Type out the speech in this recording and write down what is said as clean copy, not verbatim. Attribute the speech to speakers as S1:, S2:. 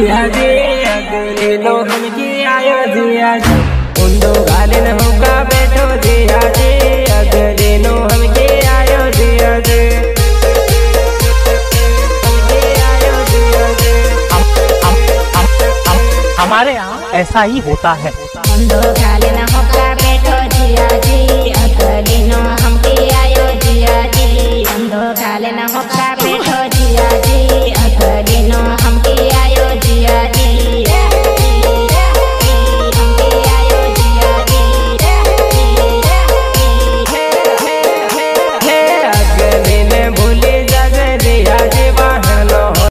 S1: जिया जी अगले लो हमके आयो जिया जी उंडो गालिन होका बैठो जिया जी अगले लो हमके आयो जिया जी
S2: हमारे यहाँ ऐसा ही होता है।
S3: उंडो गालिन